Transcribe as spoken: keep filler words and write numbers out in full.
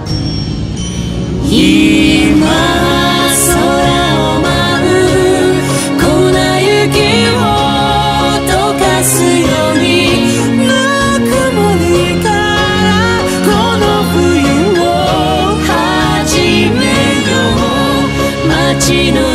今空を舞う粉雪を溶かすようにぬくもりからこの冬を始めよう。街の